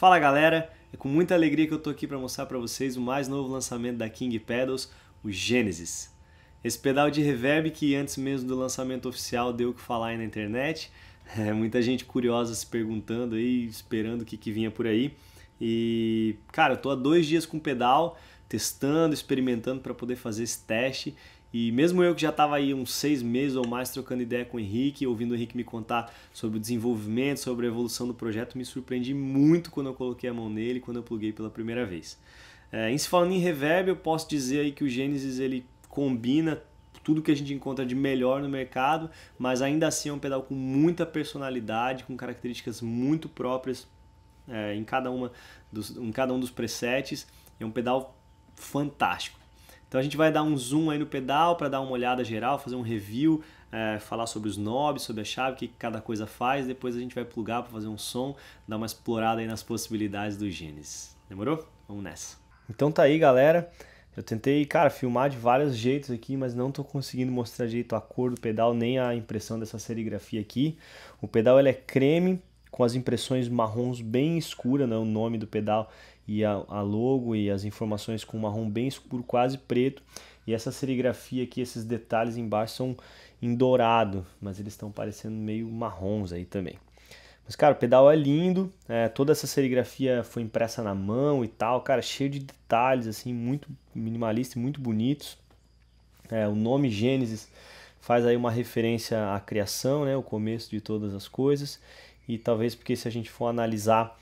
Fala galera, é com muita alegria que eu tô aqui para mostrar para vocês o mais novo lançamento da King Pedals, o Genesis. Esse pedal de reverb que antes mesmo do lançamento oficial deu o que falar aí na internet, muita gente curiosa se perguntando aí, esperando o que vinha por aí. E cara, eu tô há 2 dias com o pedal, testando, experimentando para poder fazer esse teste. E mesmo eu que já estava aí uns 6 meses ou mais trocando ideia com o Henrique, ouvindo o Henrique me contar sobre o desenvolvimento, sobre a evolução do projeto, me surpreendi muito quando eu coloquei a mão nele, quando eu pluguei pela primeira vez. Em se falando em reverb, eu posso dizer aí que o Genesis ele combina tudo que a gente encontra de melhor no mercado, mas ainda assim é um pedal com muita personalidade, com características muito próprias em cada um dos presets. É um pedal fantástico. Então a gente vai dar um zoom aí no pedal para dar uma olhada geral, fazer um review, falar sobre os knobs, sobre a chave, o que cada coisa faz. Depois a gente vai plugar para fazer um som, dar uma explorada aí nas possibilidades do Genesis. Demorou? Vamos nessa. Então tá aí, galera. Eu tentei, cara, filmar de vários jeitos aqui, mas não tô conseguindo mostrar direito a cor do pedal, nem a impressão dessa serigrafia aqui. O pedal ele é creme, com as impressões marrons bem escuras, né? O nome do pedal e a logo e as informações com marrom bem escuro, quase preto. E essa serigrafia aqui, esses detalhes embaixo são em dourado, mas eles estão parecendo meio marrons aí também. Mas cara, o pedal é lindo, toda essa serigrafia foi impressa na mão e tal, cara, cheio de detalhes assim, muito minimalista e muito bonitos. O nome Genesis faz aí uma referência à criação, né, o começo de todas as coisas. E talvez porque se a gente for analisar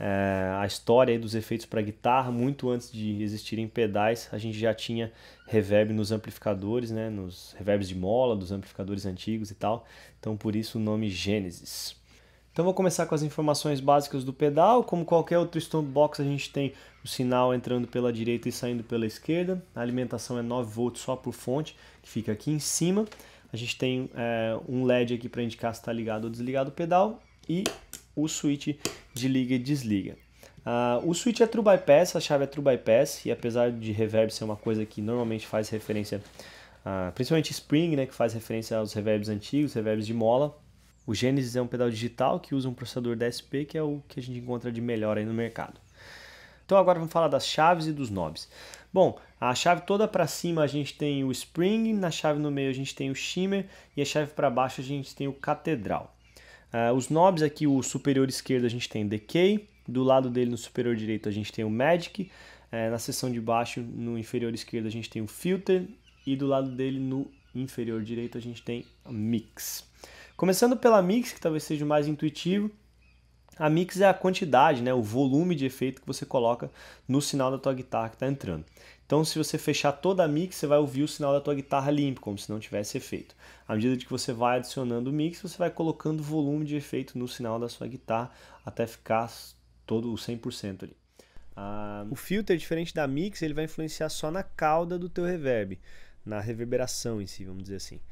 a história aí dos efeitos para guitarra, muito antes de existirem pedais, a gente já tinha reverb nos amplificadores, né, nos reverbs de mola, dos amplificadores antigos e tal. Então por isso o nome Genesis. Então vou começar com as informações básicas do pedal. Como qualquer outro Stomp a gente tem o sinal entrando pela direita e saindo pela esquerda. A alimentação é 9 volts só por fonte, que fica aqui em cima. A gente tem um LED aqui para indicar se está ligado ou desligado o pedal. E o switch de liga e desliga. O switch é True Bypass, a chave é True Bypass, e apesar de reverb ser uma coisa que normalmente faz referência, principalmente Spring, né, que faz referência aos reverbs antigos, reverbs de mola, o Genesis é um pedal digital que usa um processador DSP, que é o que a gente encontra de melhor aí no mercado. Então agora vamos falar das chaves e dos knobs. Bom, a chave toda para cima a gente tem o Spring, na chave no meio a gente tem o Shimmer e a chave para baixo a gente tem o Catedral. Os knobs aqui, o superior esquerdo a gente tem Decay, do lado dele no superior direito a gente tem o Magic, na seção de baixo no inferior esquerdo a gente tem o Filter e do lado dele no inferior direito a gente tem a Mix. Começando pela Mix, que talvez seja o mais intuitivo, a Mix é a quantidade, né, o volume de efeito que você coloca no sinal da tua guitarra que está entrando. Então se você fechar toda a Mix, você vai ouvir o sinal da tua guitarra limpo, como se não tivesse efeito. À medida que você vai adicionando o Mix, você vai colocando volume de efeito no sinal da sua guitarra até ficar todo o 100% ali. O filter, diferente da Mix, ele vai influenciar só na cauda do teu reverb, na reverberação em si, vamos dizer assim.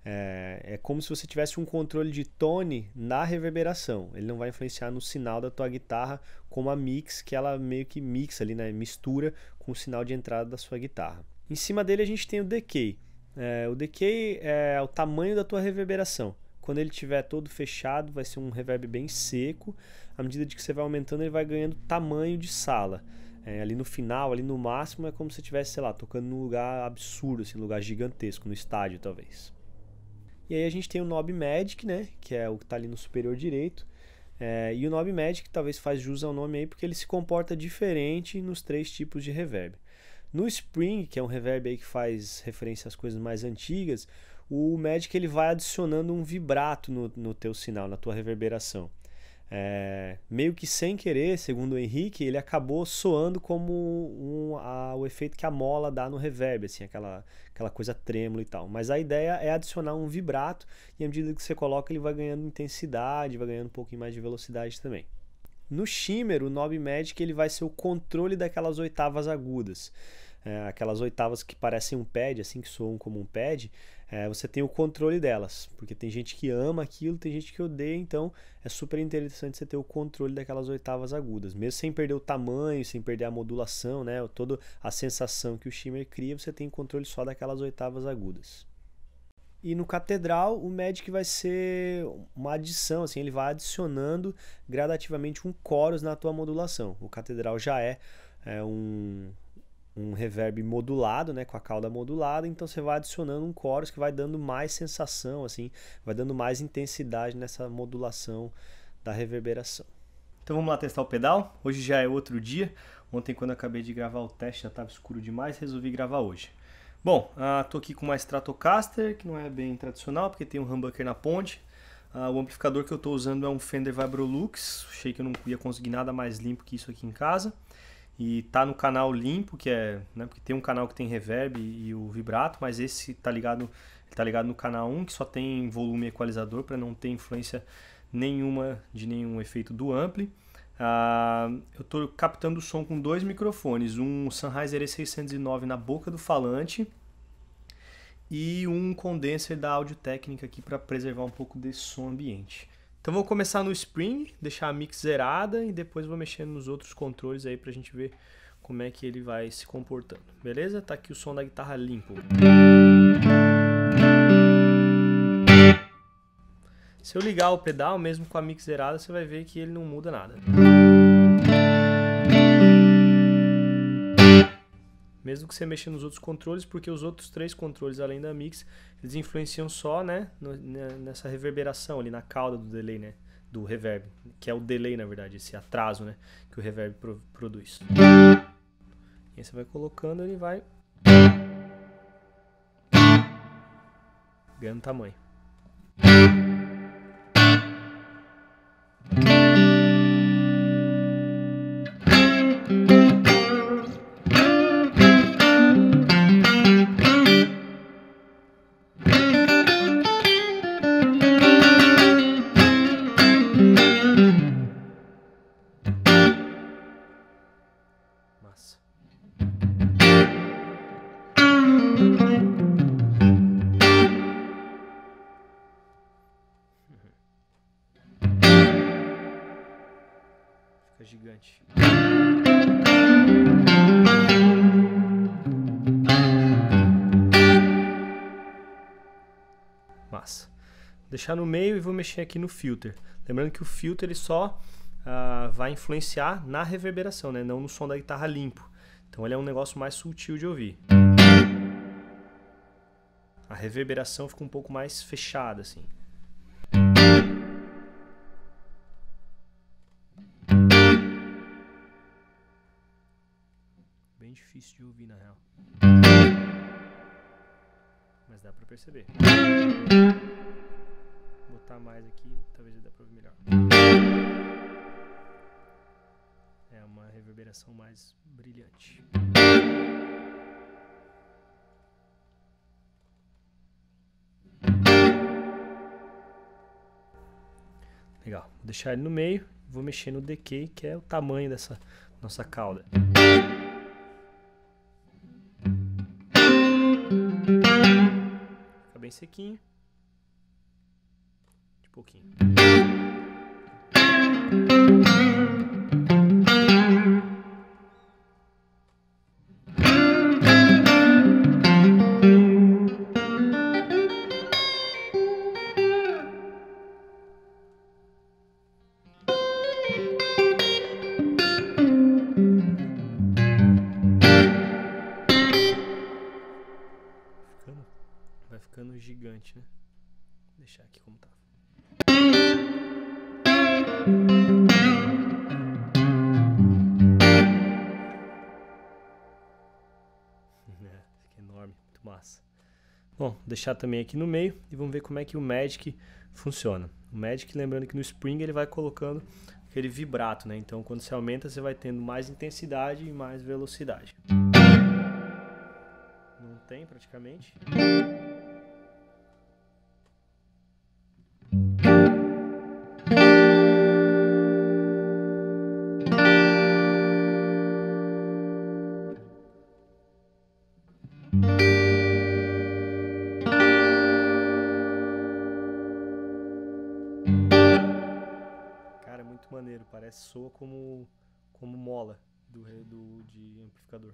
É como se você tivesse um controle de tone na reverberação. Ele não vai influenciar no sinal da tua guitarra como a Mix, que ela meio que mixa ali, né? Mistura com o sinal de entrada da sua guitarra. Em cima dele a gente tem o Decay. O Decay é o tamanho da tua reverberação. Quando ele estiver todo fechado, vai ser um reverb bem seco. À medida que você vai aumentando, ele vai ganhando tamanho de sala. Ali no final, ali no máximo, é como se você estivesse, sei lá, tocando num lugar absurdo, assim, um lugar gigantesco, no estádio talvez. E aí a gente tem o Knob Magic, né, que é o que está ali no superior direito. E o Knob Magic talvez faz jus ao nome aí porque ele se comporta diferente nos 3 tipos de reverb. No Spring, que é um reverb aí que faz referência às coisas mais antigas, o Magic ele vai adicionando um vibrato no teu sinal, na tua reverberação. Meio que sem querer, segundo o Henrique, ele acabou soando como o efeito que a mola dá no reverb, assim, aquela coisa trêmula e tal. Mas a ideia é adicionar um vibrato e à medida que você coloca ele vai ganhando intensidade, vai ganhando um pouquinho mais de velocidade também. No Shimmer, o Knob Magic ele vai ser o controle daquelas oitavas agudas. Aquelas oitavas que parecem um pad, assim, que soam como um pad, você tem o controle delas, porque tem gente que ama aquilo, tem gente que odeia, então é super interessante você ter o controle daquelas oitavas agudas, mesmo sem perder o tamanho, sem perder a modulação, né, toda a sensação que o Shimmer cria, você tem controle só daquelas oitavas agudas. E no Catedral, o Magic vai ser uma adição, assim, ele vai adicionando gradativamente um chorus na tua modulação. O Catedral já é um reverb modulado, né, com a cauda modulada, então você vai adicionando um chorus que vai dando mais sensação, assim, vai dando mais intensidade nessa modulação da reverberação. Então vamos lá testar o pedal. Hoje já é outro dia. Ontem, quando eu acabei de gravar o teste, já estava escuro demais, resolvi gravar hoje. Bom, tô aqui com uma Stratocaster, que não é bem tradicional, porque tem um humbucker na ponte. O amplificador que eu estou usando é um Fender Vibrolux. Achei que eu não ia conseguir nada mais limpo que isso aqui em casa. E tá no canal limpo, que é, né, porque tem um canal que tem reverb e o vibrato, mas esse tá ligado no canal 1, que só tem volume equalizador, para não ter influência nenhuma de nenhum efeito do ampli. Eu estou captando o som com dois microfones, um Sennheiser E609 na boca do falante e um condenser da Audio-Técnica aqui para preservar um pouco desse som ambiente. Então vou começar no Spring, deixar a mix zerada e depois vou mexendo nos outros controles aí pra gente ver como é que ele vai se comportando. Beleza? Tá aqui o som da guitarra limpo. Se eu ligar o pedal, mesmo com a mix zerada, você vai ver que ele não muda nada. Mesmo que você mexa nos outros controles, porque os outros três controles, além da mix, eles influenciam só, né, nessa reverberação ali na cauda do delay, né, do reverb, que é o delay, na verdade, esse atraso, né, que o reverb produz. E aí você vai colocando, ele vai ganhando tamanho. Massa. Fica gigante. Massa. Vou deixar no meio e vou mexer aqui no filter. Lembrando que o filter ele só vai influenciar na reverberação, né? Não no som da guitarra limpo. Então ele é um negócio mais sutil de ouvir. A reverberação fica um pouco mais fechada, assim. Bem difícil de ouvir, na real. Mas dá pra perceber. Vou botar mais aqui, talvez dê pra ouvir melhor. É uma reverberação mais brilhante. Legal, vou deixar ele no meio e vou mexer no decay, que é o tamanho dessa nossa cauda. Fica bem sequinho. De pouquinho. Vai ficando gigante, né? Vou deixar aqui como tá. Fica enorme, muito massa. Bom, vou deixar também aqui no meio e vamos ver como é que o Magic funciona. O Magic, lembrando que no Spring ele vai colocando aquele vibrato, né? Então quando você aumenta, você vai tendo mais intensidade e mais velocidade. Não tem praticamente. Cara, é muito maneiro, parece soa como mola de amplificador.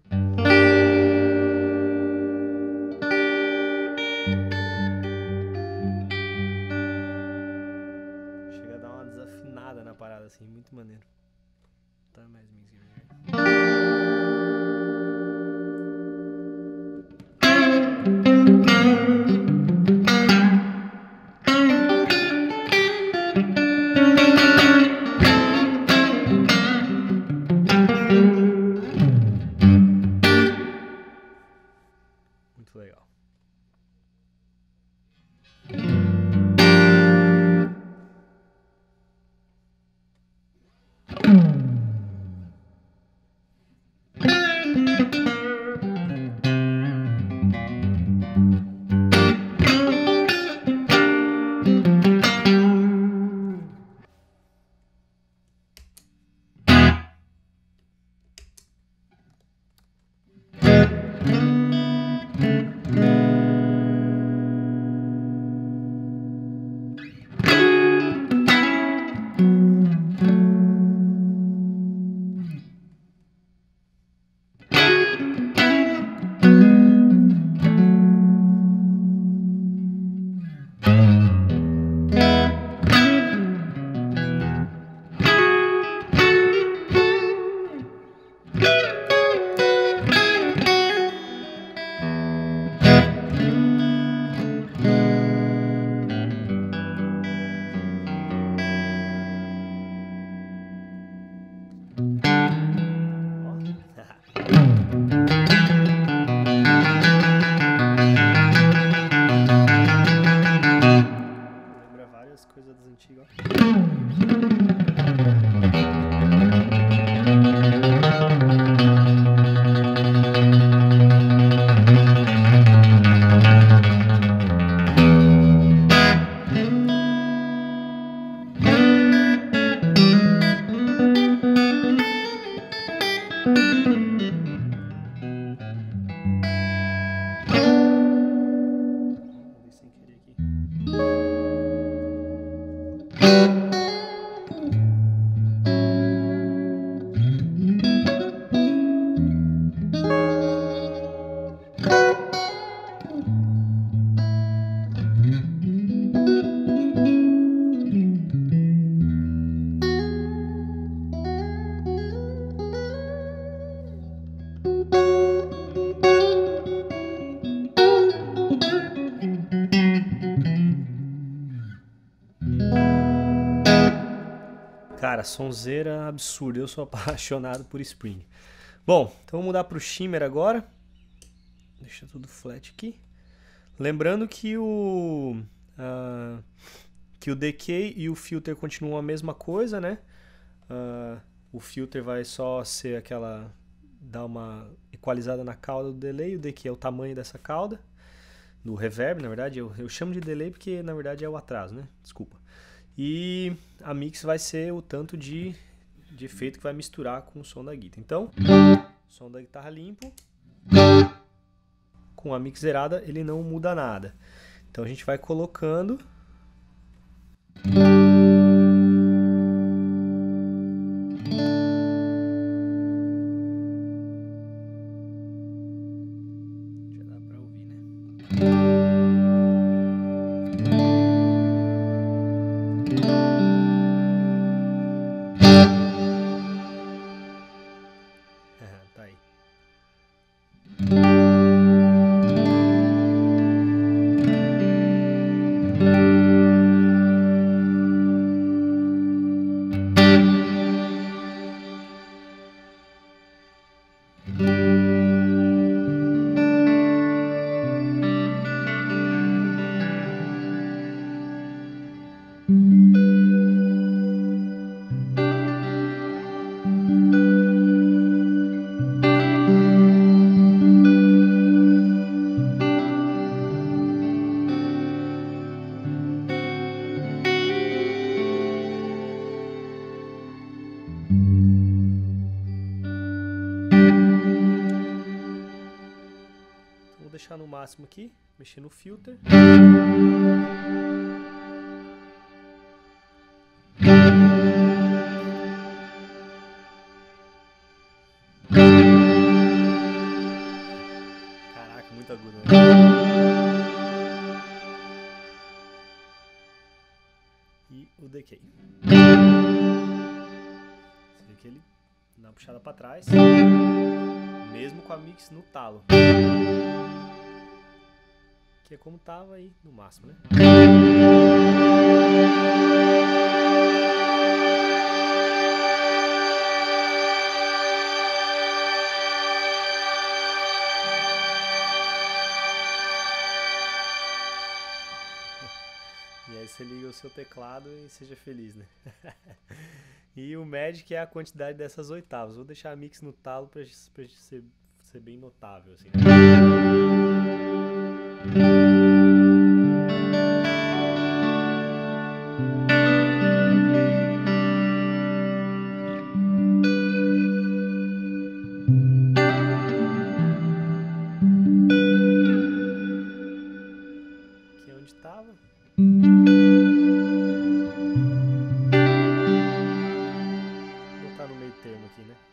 Lembra várias coisas das antigas. Sem querer aqui. Cara, sonzeira absurda. Eu sou apaixonado por Spring. Bom, então vamos mudar para o Shimmer agora. Deixa tudo flat aqui. Lembrando que o decay e o filter continuam a mesma coisa, né? O filter vai só ser aquela... dar uma equalizada na cauda do delay. O decay é o tamanho dessa cauda. Do reverb, na verdade. Eu chamo de delay porque, na verdade, é o atraso, né? Desculpa. E a mix vai ser o tanto de efeito que vai misturar com o som da guitarra. Então, o som da guitarra limpo, com a mix zerada, ele não muda nada. Então a gente vai colocando. Já dá pra ouvir, né? Tá aí. Vou deixar no máximo aqui, mexer no filter. Caraca, muito agudo, né? E o decay. Você vê que ele dá uma puxada pra trás, mesmo com a mix no talo. Que é como tava aí no máximo, né? E aí você liga o seu teclado e seja feliz, né? E o Magic é a quantidade dessas oitavas. Vou deixar a mix no talo pra ser bem notável, assim. Aqui é onde estava. Vou botar no meio termo aqui, né?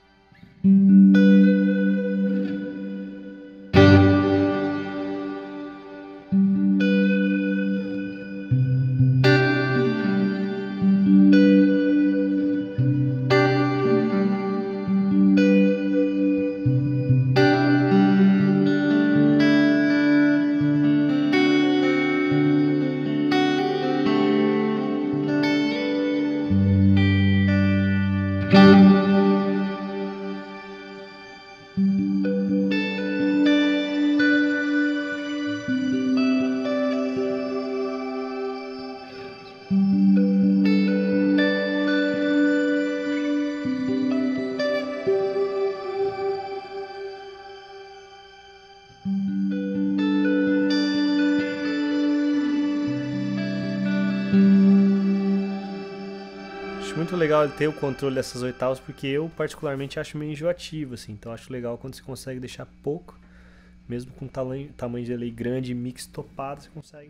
muito legal ter o controle dessas oitavas, porque eu particularmente acho meio enjoativo, assim. Então acho legal quando você consegue deixar pouco, mesmo com tamanho de delay grande e mix topado, você consegue.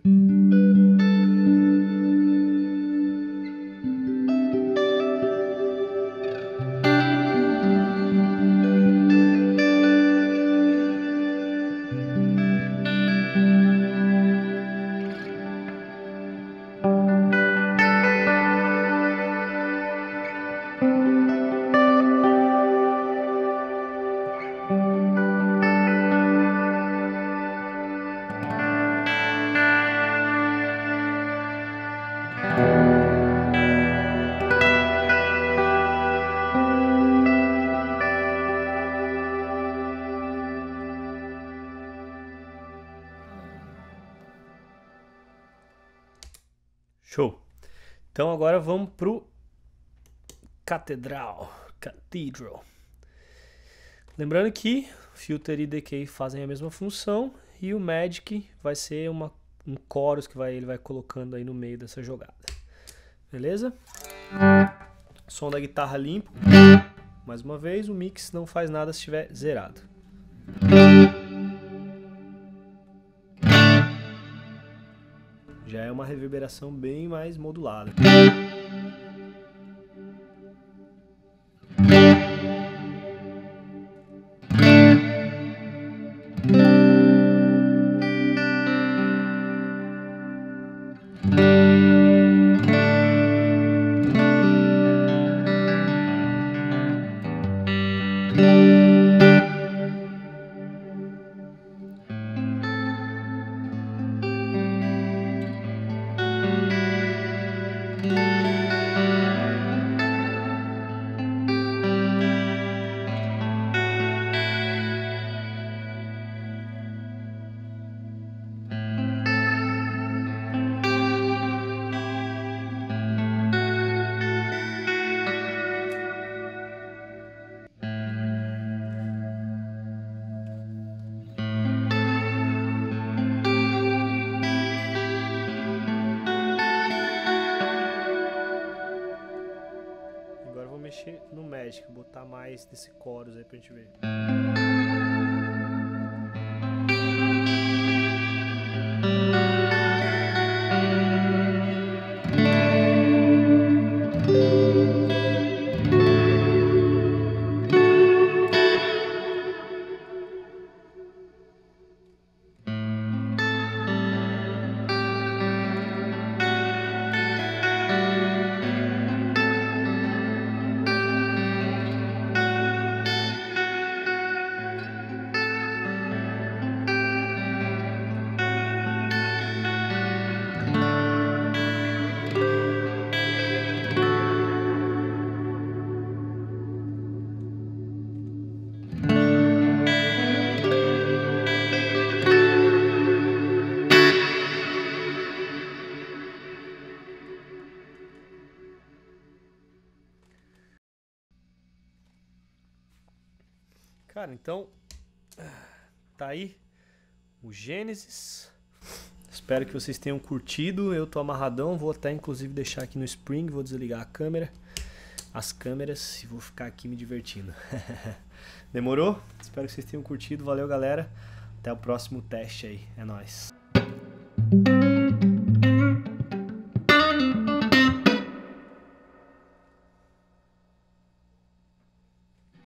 Show! Então agora vamos pro Cathedral. Lembrando que Filter e Decay fazem a mesma função e o Magic vai ser um chorus que ele vai colocando aí no meio dessa jogada. Beleza? Som da guitarra limpo. Mais uma vez, o mix não faz nada se estiver zerado. Já é uma reverberação bem mais modulada. Agora eu vou mexer no Magic, botar mais desse chorus aí pra gente ver. Cara, então tá aí o Genesis. Espero que vocês tenham curtido. Eu tô amarradão, vou até inclusive deixar aqui no Spring, vou desligar a câmera, as câmeras e vou ficar aqui me divertindo. Demorou? Espero que vocês tenham curtido. Valeu, galera. Até o próximo teste aí. É nóis.